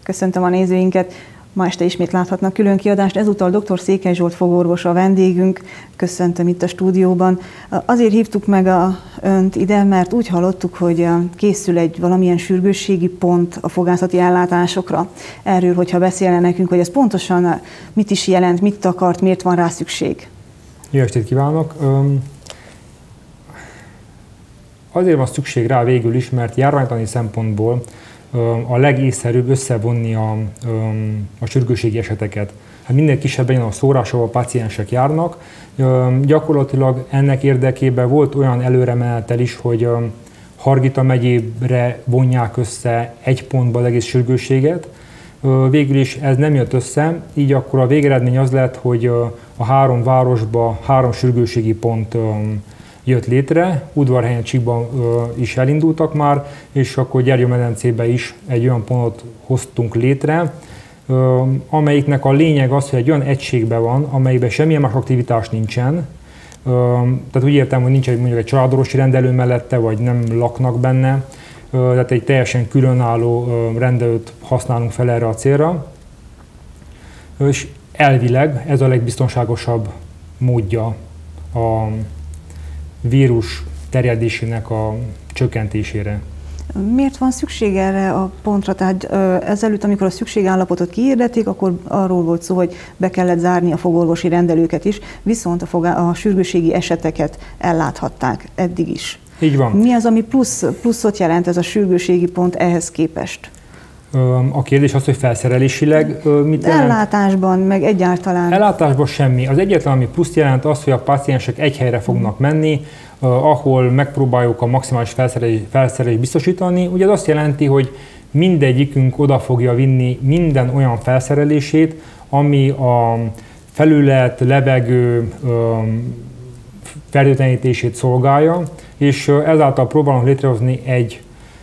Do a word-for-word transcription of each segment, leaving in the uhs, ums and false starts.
Köszöntöm a nézőinket! Ma este ismét láthatnak külön kiadást, ezúttal dr. Székely Zsolt fogorvos a vendégünk. Köszöntöm itt a stúdióban. Azért hívtuk meg a, önt ide, mert úgy hallottuk, hogy készül egy valamilyen sürgősségi pont a fogászati ellátásokra. Erről, hogyha beszélne nekünk, hogy ez pontosan mit is jelent, mit akart, miért van rá szükség. Jó estét kívánok! Azért van szükség rá végül is, mert járványtani szempontból a legészszerűbb összevonni a, a sürgősségi eseteket. Hát minél kisebben a szórás, ahol a páciensek járnak. Gyakorlatilag ennek érdekében volt olyan előremenetel is, hogy Hargita megyébre vonják össze egy pontba az egész sürgősséget. Végül is ez nem jött össze, így akkor a végeredmény az lett, hogy a három városba három sürgősségi pont jött létre, Udvarhelyen, Csíkban is elindultak már, és akkor Gyergyómedencébe is egy olyan pontot hoztunk létre, amelyiknek a lényeg az, hogy egy olyan egységben van, amelyben semmilyen más aktivitás nincsen, tehát úgy értem, hogy nincs egy, mondjuk egy családorvosi rendelő mellette, vagy nem laknak benne, tehát egy teljesen különálló rendelőt használunk fel erre a célra, és elvileg ez a legbiztonságosabb módja a vírus terjedésének a csökkentésére. Miért van szükség erre a pontra? Tehát ezelőtt, amikor a szükségállapotot kihirdették, akkor arról volt szó, hogy be kellett zárni a fogorvosi rendelőket is, viszont a, fogá- a sürgősségi eseteket elláthatták eddig is. Így van. Mi az, ami plusz, pluszot jelent ez a sürgősségi pont ehhez képest? A kérdés az, hogy felszerelésileg mit jelent? Ellátásban, meg egyáltalán. Ellátásban semmi. Az egyetlen, ami plusz jelent, az, hogy a páciensek egy helyre fognak menni, ahol megpróbáljuk a maximális felszerelést felszerelés biztosítani. Ugye ez azt jelenti, hogy mindegyikünk oda fogja vinni minden olyan felszerelését, ami a felület, levegő fertőtlenítését szolgálja, és ezáltal próbálunk létrehozni egy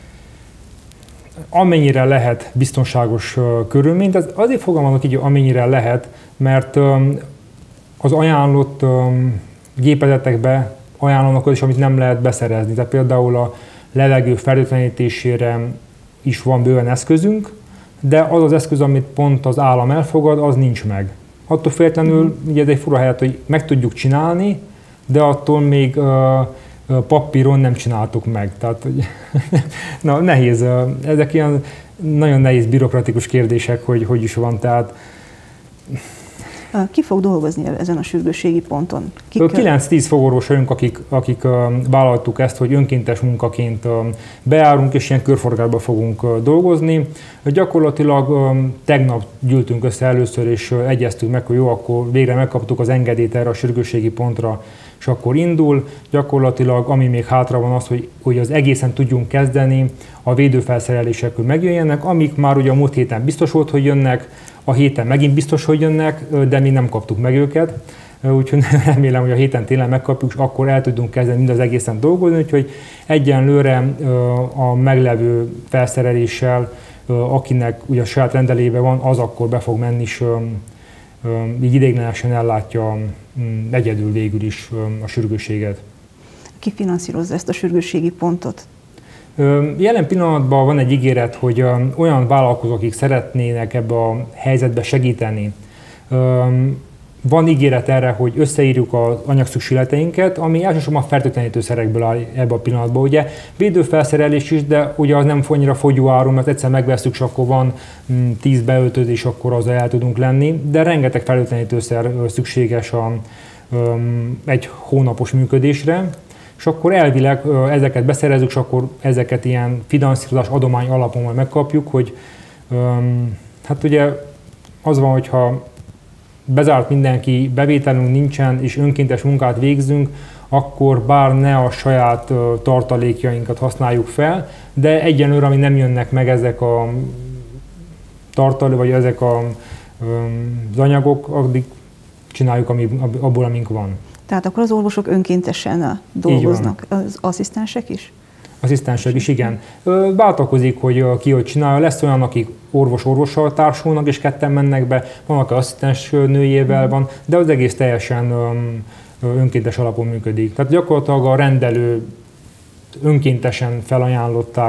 amennyire lehet biztonságos körülményt. Ez azért fogalmazok így, amennyire lehet, mert az ajánlott gépezetekbe ajánlanak az is, amit nem lehet beszerezni. Tehát például a levegő fertőtlenítésére is van bőven eszközünk, de az az eszköz, amit pont az állam elfogad, az nincs meg. Attól függetlenül, ugye ez egy fura helyet, hogy meg tudjuk csinálni, de attól még papíron nem csináltuk meg. Tehát, hogy na, nehéz. Ezek ilyen nagyon nehéz bürokratikus kérdések, hogy hogy is van. Tehát ki fog dolgozni ezen a sürgősségi ponton? kilenc-tíz fogorvos vagyunk, akik, akik vállaltuk ezt, hogy önkéntes munkaként beárunk, és ilyen körforgásban fogunk dolgozni. Gyakorlatilag tegnap gyűltünk össze először, és egyeztünk meg, hogy jó, akkor végre megkaptuk az engedélyt erre a sürgősségi pontra, és akkor indul. Gyakorlatilag, ami még hátra van az, hogy, hogy az egészen tudjunk kezdeni, a védőfelszerelések megjöjjenek, amik már ugye a múlt héten biztos volt, hogy jönnek, a héten megint biztos, hogy jönnek, de mi nem kaptuk meg őket. Úgyhogy remélem, hogy a héten tényleg megkapjuk, és akkor el tudunk kezdeni mind az egészen dolgozni, úgyhogy egyenlőre a meglevő felszereléssel, akinek ugye a saját rendelében van, az akkor be fog menni, és így ideiglenesen ellátja egyedül végül is a sürgősséget. Ki finanszírozza ezt a sürgősségi pontot? Jelen pillanatban van egy ígéret, hogy olyan vállalkozók, akik szeretnének ebbe a helyzetbe segíteni, van ígéret erre, hogy összeírjuk az anyagszükségleteinket, ami elsősorban a fertőtlenítőszerekből áll ebbe a pillanatban. Ugye védőfelszerelés is, de ugye az nem annyira fogyóáru, mert egyszer megveszünk, és akkor van tíz beöltözés, akkor azzal el tudunk lenni, de rengeteg fertőtlenítőszer szükséges a, egy hónapos működésre, és akkor elvileg ezeket beszerezzük, és akkor ezeket ilyen finanszírozás adomány alapon majd megkapjuk, hogy hát ugye az van, hogyha bezárt mindenki, bevételünk nincsen, és önkéntes munkát végzünk, akkor bár ne a saját tartalékjainkat használjuk fel, de egyenlőre, ami nem jönnek meg ezek a tartalék, vagy ezek a, az anyagok, addig csináljuk ami, abból, amink van. Tehát akkor az orvosok önkéntesen dolgoznak, az asszisztensek is? Asszisztensek is, igen. Váltakozik, hogy ki hogy csinálja. Lesz olyan, akik orvos-orvossal társulnak, és ketten mennek be, van, aki asszisztens nőjével van, de az egész teljesen önkéntes alapon működik. Tehát gyakorlatilag a rendelő önkéntesen felajánlották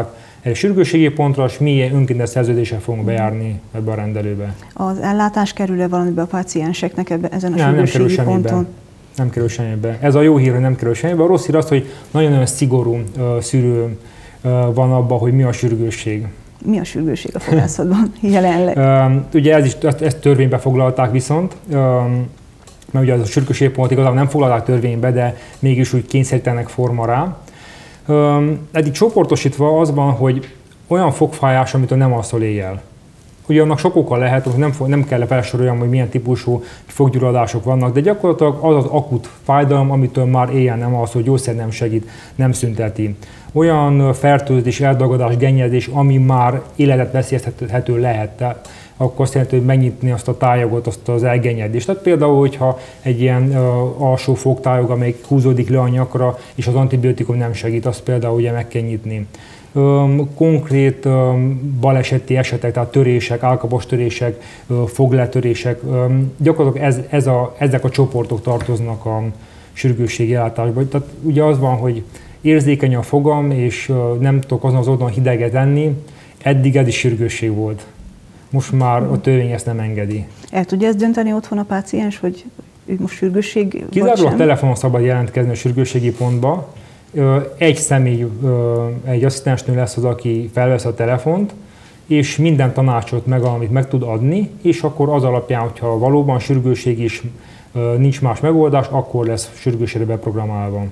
egy sürgősségi pontra, és mi önkéntes szerződéssel fogunk bejárni ebbe a rendelőbe. Az ellátás kerül-e valamibe a pácienseknek ebbe, ezen a nem, sürgősségi nem ponton? Nem kerül semmibe. Ez a jó hír, hogy nem kerül semmibe. A rossz hír az, hogy nagyon-nagyon szigorú uh, szűrő uh, van abban, hogy mi a sürgősség. Mi a sürgősség a fogászatban jelenleg? Uh, ugye ez is, ezt, ezt törvénybe foglalták viszont, uh, mert ugye az a sürgősségpont igazából nem foglalták törvénybe, de mégis úgy kényszerítenek forma rá. Uh, eddig csoportosítva az van, hogy olyan fogfájás, amitől nem alszol éjjel. Ugye annak sok oka lehet, hogy nem, nem kell felsoroljam, hogy milyen típusú foggyulladások vannak, de gyakorlatilag az az akut fájdalom, amitől már éjjel nem alszol, gyógyszer nem segít, nem szünteti. Olyan fertőzés, eldagadás, gennyezés, ami már életet veszélyeztethető lehet, akkor azt jelenti, hogy megnyitni azt a tájogot, azt az elgennyedést. Tehát például, hogyha egy ilyen uh, alsó fogtájog, amelyik húzódik le a nyakra, és az antibiotikum nem segít, azt például ugye meg kell nyitni. Um, konkrét um, baleseti esetek, tehát törések, állkapos törések, uh, fogletörések, um, gyakorlatilag ez, ez a, ezek a csoportok tartoznak a sürgősségi ellátásba. Tehát ugye az van, hogy érzékeny a fogam, és uh, nem tudok azon az oldalon hideget enni, eddig ez is sürgősség volt. Most már a törvény ezt nem engedi. El tudja ezt dönteni otthon a páciens, hogy ő most sürgősség Kizárólag telefonon szabad jelentkezni a sürgősségi pontba. Egy személy, egy asszisztensnő lesz az, aki felvesz a telefont, és minden tanácsot meg, amit meg tud adni, és akkor az alapján, hogyha valóban sürgősség is, nincs más megoldás, akkor lesz sürgősségre beprogramálva.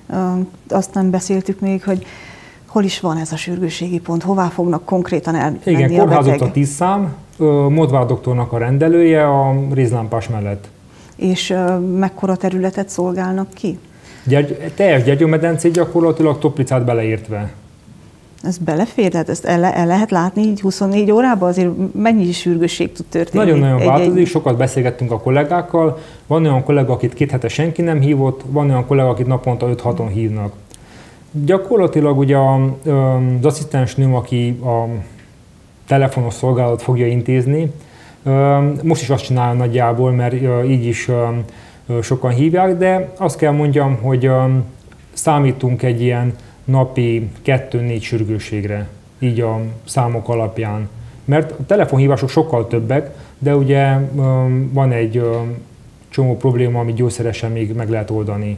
Azt nem beszéltük még, hogy hol is van ez a sürgősségi pont, hová fognak konkrétan elmenni a Igen, beteg? kórházott a tíz szám, Modvár doktornak a rendelője a rézlámpás mellett. És mekkora területet szolgálnak ki? Gyergy, teljes Gyergyómedencét gyakorlatilag Toplicát beleértve. Ez belefér? Tehát ezt el, el lehet látni így huszonnégy órában? Azért mennyi sürgősség tud történni? Nagyon-nagyon változik, sokat beszélgettünk a kollégákkal. Van olyan kollega, akit két hete senki nem hívott, van olyan kollega, akit naponta öt-haton hívnak. Gyakorlatilag ugye az asszisztensnőm, aki a telefonos szolgálatot fogja intézni, most is azt csinálja nagyjából, mert így is sokan hívják, de azt kell mondjam, hogy számítunk egy ilyen napi kettő-négy sürgősségre, így a számok alapján. Mert a telefonhívások sokkal többek, de ugye van egy csomó probléma, amit gyógyszeresen még meg lehet oldani.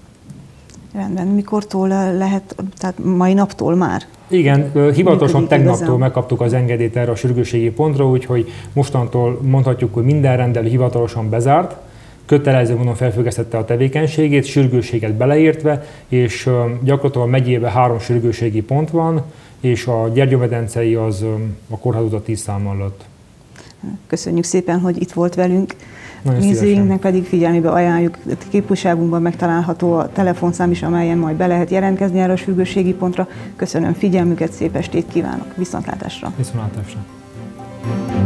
Rendben, mikortól lehet, tehát mai naptól már? Igen, hivatalosan tegnaptól megkaptuk az engedélyt erre a sürgősségi pontra, úgyhogy mostantól mondhatjuk, hogy minden rendelő hivatalosan bezárt, kötelező módon felfüggesztette a tevékenységét, sürgősséget beleértve, és gyakorlatilag a megyében három sürgősségi pont van, és a Gyergyómedencei az a kórházat a tíz szám alatt. Köszönjük szépen, hogy itt volt velünk. Nagyon Nézőinknek pedig figyelmébe ajánljuk, képújságunkban megtalálható a telefonszám is, amelyen majd be lehet jelentkezni erre a sürgősségi pontra. Köszönöm figyelmüket, szép estét kívánok, viszontlátásra! Viszontlátásra!